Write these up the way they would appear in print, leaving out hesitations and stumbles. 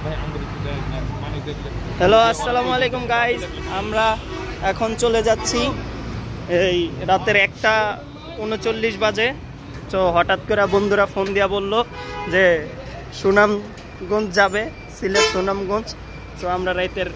Hello, আসসালামু আলাইকুম guys. আমরা এখন চলে যাচ্ছি, এই রাতের 1:39 বাজে। তো হঠাৎ করে বন্ধুরা ফোন দিয়া বলল যে সুনামগঞ্জ যাবে, সিলেট সুনামগঞ্জ। তো আমরা রাতের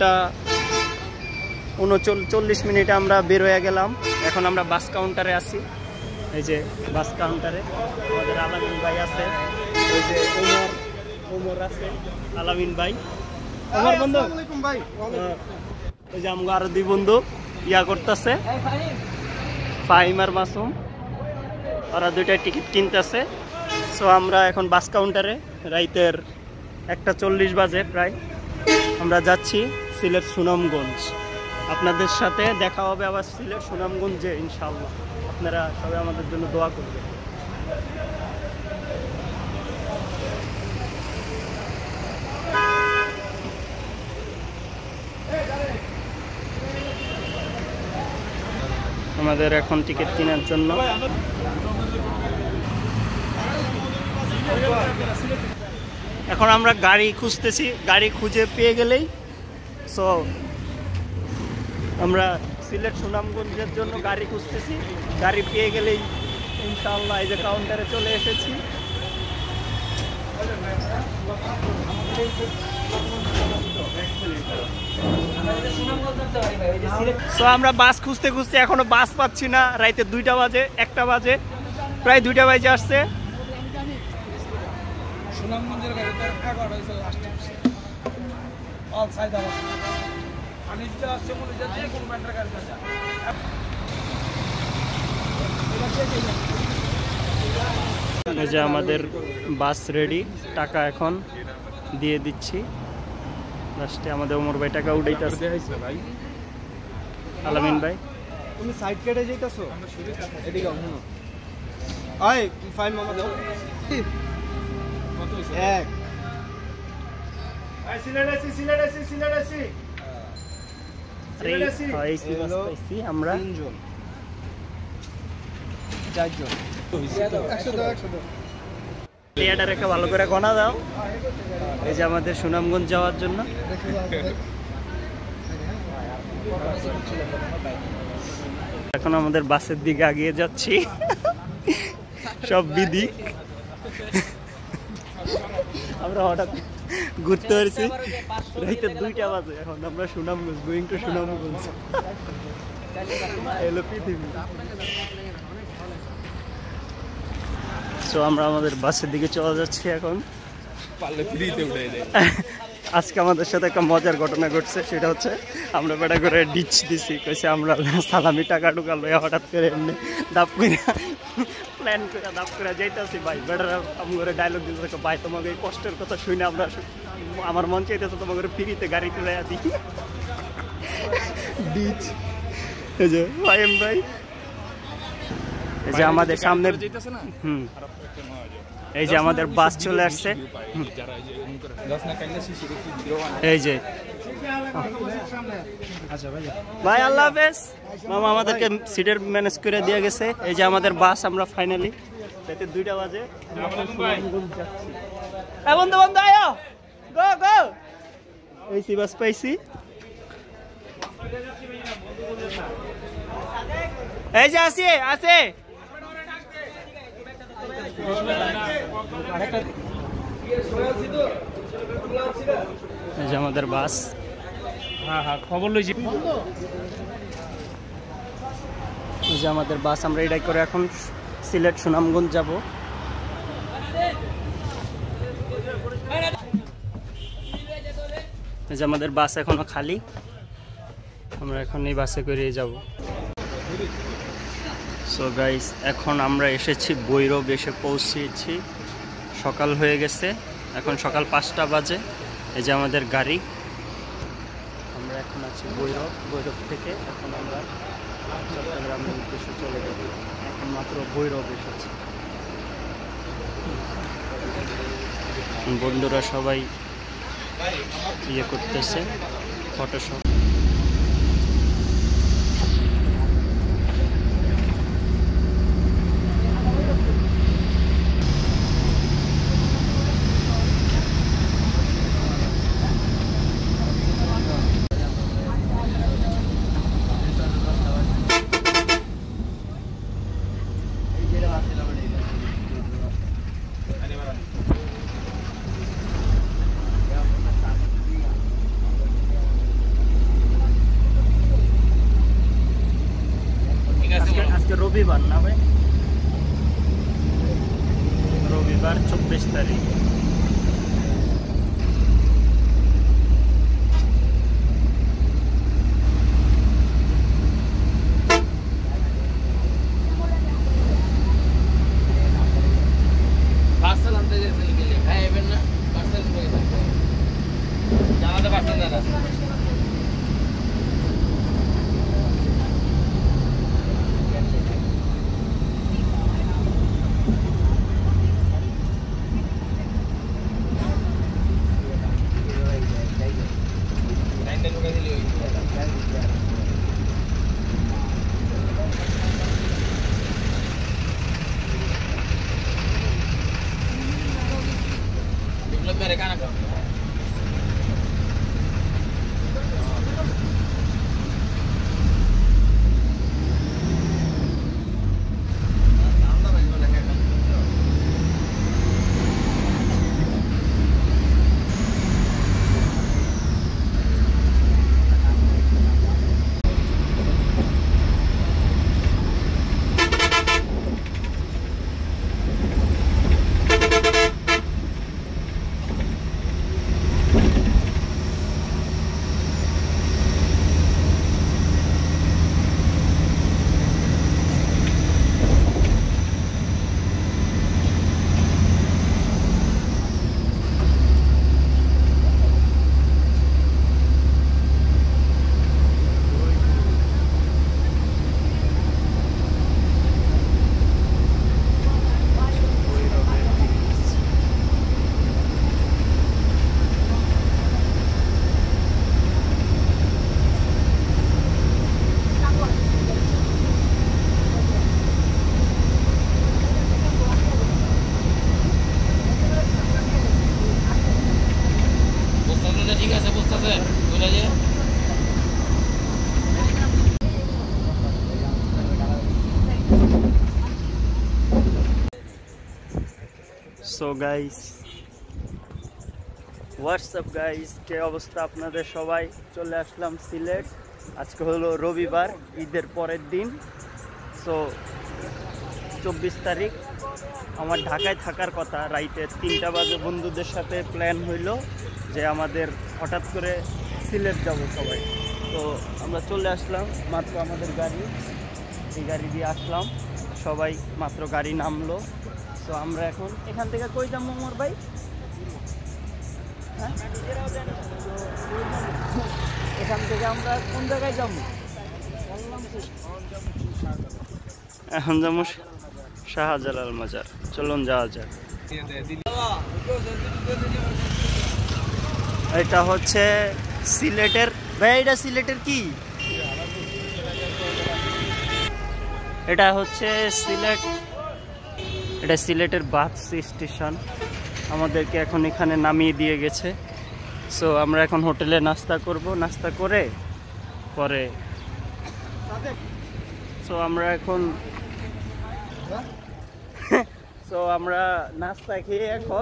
1:39 আমরা বের হয়ে গেলাম। এখন আমরা বাস কাউন্টারে আছি। এই যে বাস কাউন্টারে আমাদের আলামিন ভাই আছে, ওই যে ওমর আছে, আলামিন ভাই, ওমর বন্ধু ভাই, ওই যে আমগো আরো দুই বন্ধু ইয়া করতেছে, ফাহিম আর মাসুম, ওরা দুইটা টিকিট কিনতেছে। সো আমরা এখন বাস কাউন্টারে, রাইতের 1:40 বাজে প্রায়। আমরা যাচ্ছি সিলেট সুনামগঞ্জ। আপনাদের সাথে দেখা হবে আবার সিলেট সুনামগঞ্জে ইনশাআল্লাহ। আপনারা সবাই আমাদের জন্য দোয়া করবেন। আমাদের এখন টিকিট কেনার জন্য এখন আমরা গাড়ি খুঁজতেছি। গাড়ি খুঁজে পেয়ে গেলেই সো আমরা সিলেট সুনামগঞ্জের জন্য গাড়ি খুঁজতেছি। গাড়ি পেয়ে গেলেই ইনশাআল্লাহ এই যে কাউন্টারে চলে এসেছি। সো আমরা বাস খুঁজতে খুঁজতে এখনো বাস পাচ্ছি না। রাইতে 2টা বাজে, 1টা বাজে, প্রায় 2টা বাজে আসছে। সুনামগঞ্জের গাড়ি তো 11 হইছে লাস্ট অল সাইড আবার আনিটা আসছে বলে যাচ্ছে কোন ব্যাটার গাড়ি আছে। এই যে আমাদের বাস রেডি, টাকা এখন দিয়ে দিচ্ছি। লাস্টে আমাদের ওমর ভাই টাকা উঠাইতেছে। ভাই আলামিন ভাই, তুমি সাইড কেটে যাইতাছো, এদিকে শুনো। আয় ফাইল মামা দাও। কত হইছে? 1 আই সিলেট আসি, সিলেট আসি, সিলেট আসি। সিলেট আসি। হয় এই বাস পাইছি আমরা 3 জন, 4 জন। 100 দাও, 100 দাও। টিয়াটা রেখে ভালো করে গণা দাও। এই যে আমাদের সুনামগঞ্জ যাওয়ার জন্য এখন আমাদের বাসের দিকে এগিয়ে যাচ্ছি। সব বিধি আমরা হঠাৎ ঘুরতে পারছি। রাইতে 2টা বাজে, এখন আমরা সুনামগঞ্জ, গোয়িং টু সুনামগঞ্জ। এলো পৃথিবী। সো আমরা আমাদের বাসের দিকে চলে যাচ্ছি এখন। আজকে আমাদের সাথে একটা মজার ঘটনা ঘটছে। সেটা হচ্ছে আমরা বেটা করে ডিচ দিছি, কইছে আমরা সালামি টাকা টুকা লইয়া হঠাৎ করে এমনি দাপ করে প্ল্যান করে দাপ করে যাইতেছি। ভাই বেটারা আমার ডায়লগ দিতেছে, ভাই তোমাকে এই কষ্টের কথা শুনে আমরা, আমার মন চাইতেছে তোমাকে ফ্রিতে গাড়ি তুলে দিই। ডিচ এই যে ভাই, ভাই এই যে আমাদের সামনে, এই যে আমাদের বাস চলে আসছে। এই যে ভাই আল্লাহ হাফেজ। মামা আমাদেরকে সিটের ম্যানেজ করে দিয়ে গেছে। এই যে আমাদের বাস, আমরা ফাইনালি রাতে 2টা বাজে বন্ধু বন্ধু আয়ো গো গো। এই সি বাস পাইছি। এই যে আসি আছে আমাদের বাস। হ্যাঁ খবর লইছি। এই যে আমাদের বাস, আমরা এটাই করে এখন সিলেট সুনামগঞ্জ যাব। এই যে আমাদের বাস এখনো খালি, আমরা এখন এই বাসে করে যাব। সো গাইস, এখন আমরা এসেছি ভৈরব, এসে পৌঁছেছি। সকাল হয়ে গেছে, এখন সকাল 5টা বাজে। এই যে আমাদের গাড়ি, আমরা এখন আছি ভৈরব। ভৈরব থেকে এখন আমরা চট্টগ্রামের উদ্দেশ্যে চলে যাব। এখন মাত্র ভৈরব এসেছি। বন্ধুরা সবাই ইয়ে করতেছে, Photoshop. So guys what's up guys, কে অবস্থা আপনাদের? সবাই চলে আসলাম সিলেট। আজকে হলো রবিবার, ঈদের পরের দিন। সো 24 তারিখ আমার ঢাকায় থাকার কথা। রাইতে 3টা বাজে বন্ধুদের সাথে প্ল্যান হইল যে আমাদের হঠাৎ করে সিলেট যাব সবাই। তো আমরা চলে আসলাম, মাত্র আমাদের গাড়ি, এই গাড়ি দিয়ে আসলাম, সবাই মাত্র গাড়ি নামলো। তো আমরা এখন এখান থেকে কই যাবো মোর ভাই? হ্যাঁ, এখান থেকে আমরা কোন জায়গায় যাবো? এখন যাবো শাহজালাল মাজার। চলুন যাওয়া যাক। এটা হচ্ছে সিলেটের ভাই, এটা সিলেটের কি? এটা হচ্ছে সিলেট, এটা সিলেটের বাস স্টেশন। আমাদেরকে এখন এখানে নামিয়ে দিয়ে গেছে। সো আমরা এখন হোটেলে নাস্তা করব, নাস্তা করে পরে আমরা নাস্তা খেয়ে এখন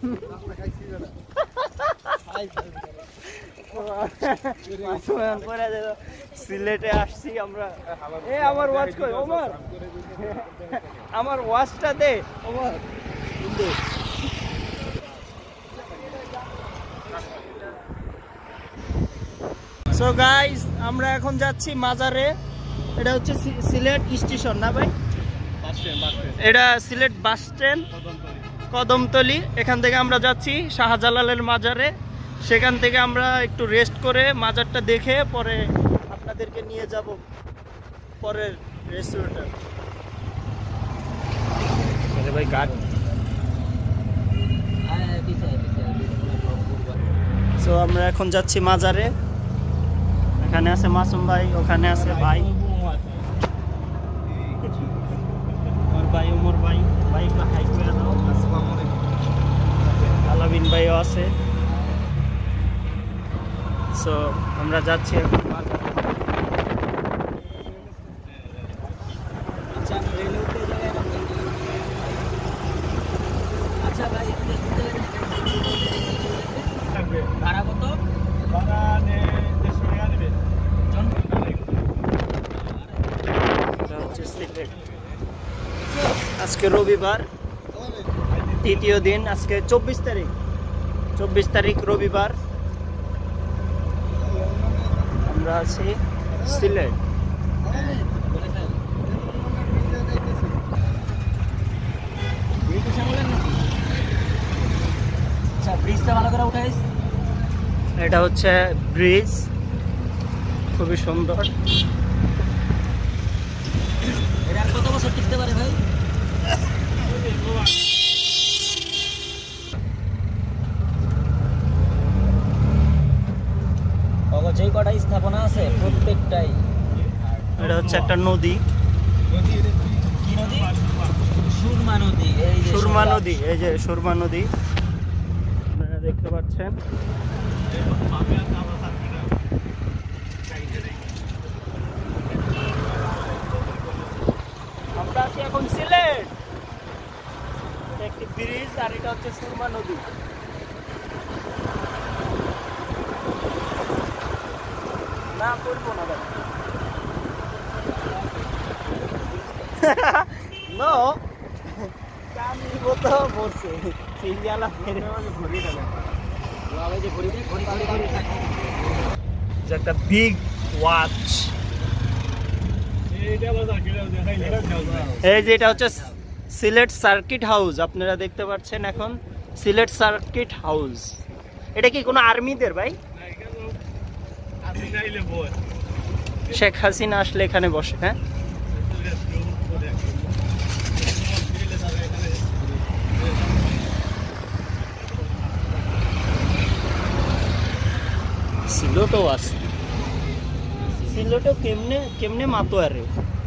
সিলেটে আসছি আমরা। আমার ওয়াচ কই ওমর? আমার ওয়াচটা দে ওমর। সো গাইস, আমরা এখন যাচ্ছি মাজারে। এটা হচ্ছে সিলেট স্টেশন না ভাই? এটা সিলেট বাস স্ট্যান্ড, কদমতলি। এখান থেকে আমরা যাচ্ছি শাহজালালের মাজারে। সেখান থেকে আমরা একটু রেস্ট করে মাজারটা দেখে পরে আপনাদেরকে নিয়ে যাব পরের রেস্টুরেন্টে। ভাই গাড়ি। সো আমরা এখন যাচ্ছি মাজারে। এখানে আছে মাসুম ভাই, ওখানে আছে ভাই, ভাই উমর ভাই, ভাই হাই করে দাও। আলামিন ভাইও আছে। সো আমরা যাচ্ছি এখন মাজারে। আচ্ছা ভাই, ভাড়া কত? ভাড়া আজকে রবিবার, তৃতীয় দিন। আজকে 24 তারিখ রবিবার। আমরা আছি সিলেট। আচ্ছা, ব্রিজটা ভালো করে উঠাইস। এটা হচ্ছে ব্রিজ, খুবই সুন্দর। এটা কত বছর টিকতে পারে ভাই? যে কটা স্থাপনা আছে প্রত্যেকটাই। এটা হচ্ছে একটা নদী, কি নদী? সুরমা নদী। এই যে সুরমা নদী, এই যে সুরমা নদী আপনারা দেখতে পাচ্ছেন। আমরা আছি এখন সিলেট। এটা একটি ব্রিজ আর এটা হচ্ছে সুরমা নদী। না করবো না ভাই। নো কামি মতো পড়ছে সিরিয়ালা ফেরে ঘুরি গেল। যে একটা বিগ ওয়াচ। এই যে এটা হচ্ছে সিলেট সার্কিট হাউস, আপনারা দেখতে পাচ্ছেন এখন সিলেট সার্কিট হাউস। এটা কি কোনো আর্মিদের ভাই? শেখ হাসিনা আসলে এখানে বসে। হ্যাঁ, সিলেটও আছে। সিলেটও কেমনে কেমনে মাতো আরে।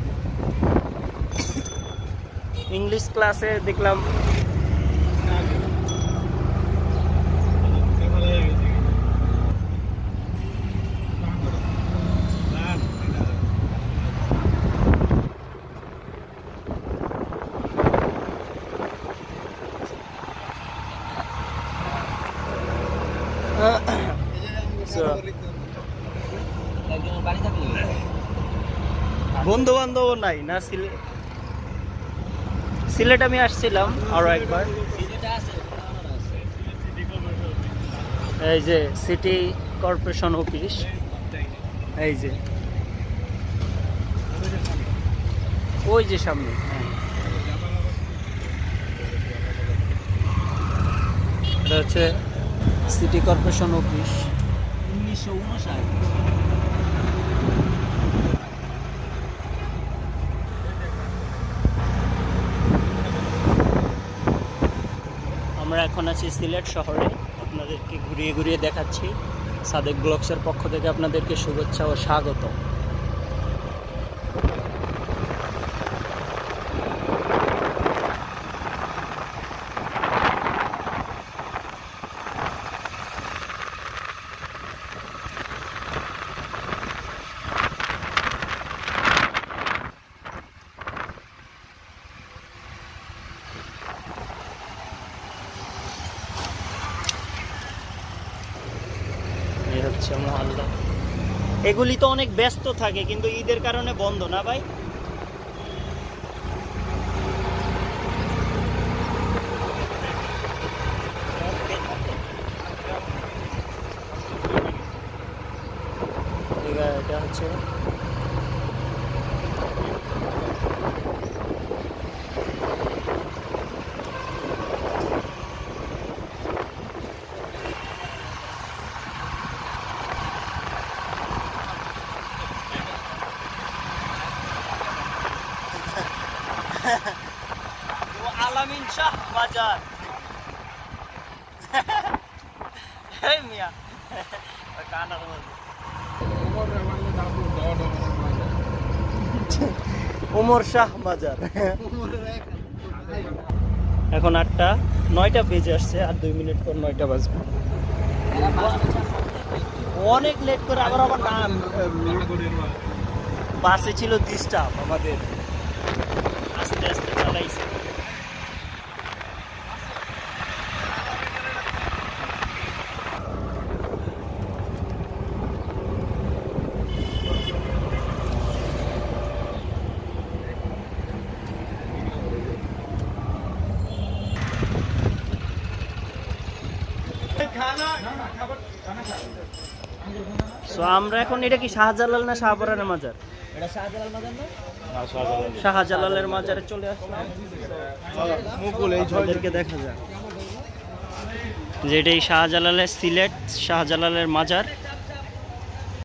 ইংলিশ ক্লাসে দেখলাম বন্ধু বান্ধব নাই না। সিলেট আমি আসছিলাম আরো একবার। এই যে সিটি কর্পোরেশন অফিস, এই যে ওই যে সামনে। এটা হচ্ছে সিটি কর্পোরেশন অফিস। 1959। আমরা এখন আছি সিলেট শহরে, আপনাদেরকে ঘুরিয়ে ঘুরিয়ে দেখাচ্ছি। সাদেক ব্লগসের পক্ষ থেকে আপনাদেরকে শুভেচ্ছা ও স্বাগত। মহল্লা এগুলি তো অনেক ব্যস্ত থাকে, কিন্তু ঈদের কারণে বন্ধ না ভাই? এটা হচ্ছে আলামিন শাহ বাজার। মিয়া কানার মধ্যে উমর শাহ বাজার। এখন 8টা 9টা বেজে আসছে, আর 2 মিনিট পর 9টা বাজবে। অনেক লেট করে আবার নাম বাসে ছিল ডিস্টার্ব, আমাদের আস্তে আস্তে চালাইছে। আমরা এখন, এটা কি শাহজালাল না শাহপরানের মাজার? এটা শাহজালাল মাজার না? শাহজালালের মাজারে চলে আসলাম। মুকুল এই ঝড়দেরকে দেখা যায়। যেটাই শাহজালালের সিলেট শাহজালালের মাজার।